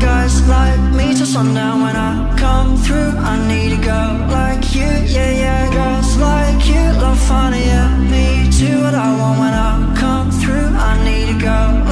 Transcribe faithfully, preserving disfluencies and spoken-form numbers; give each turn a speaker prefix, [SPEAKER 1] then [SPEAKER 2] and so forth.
[SPEAKER 1] guys like me till sundown. When I come through, I need a girl like you. Yeah, yeah, girls like you love fun, yeah, me too. What I want when I come through, I need a girl